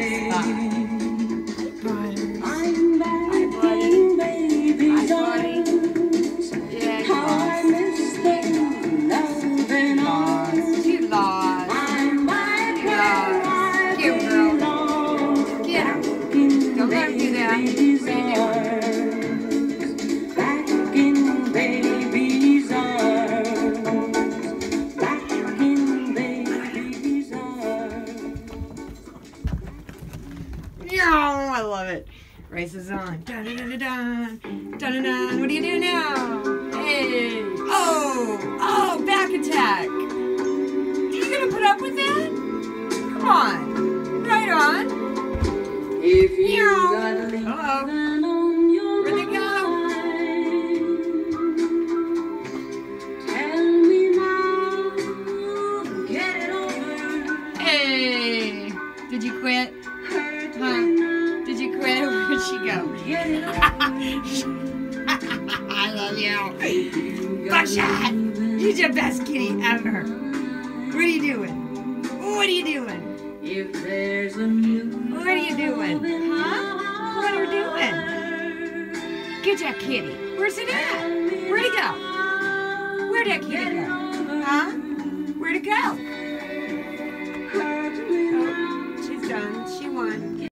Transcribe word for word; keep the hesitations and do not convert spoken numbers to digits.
I'm backing babies arms. Yeah, How I miss them loving arms. you lost. I'm back where I Cute girl. belong. Get her. Back Don't let him do that. babies What are you arms. Back in babies arms. Back in babies arms. Yo, I love it. Race is on. Dun dun dun dun dun dun dun. What do you do now? Hey. Oh. Oh, back attack. Are you gonna put up with that? Come on. Right on. If you Meow. got leaving Hello. on your Where'd they go? mind, tell me now, get it over. Hey. Did you quit? Hurt Huh? me now, Did you quit? Where'd she go? get it over. I love you. You got Buckshot. leaving You're the best kitty ever. on What are you doing? What are you doing? if there's a new What are you doing? Huh? What are you doing? Get that kitty. Where's it at? Where'd it go? Where'd that kitty go? Huh? Where'd it go? hurt me now. Oh, she's done. She won.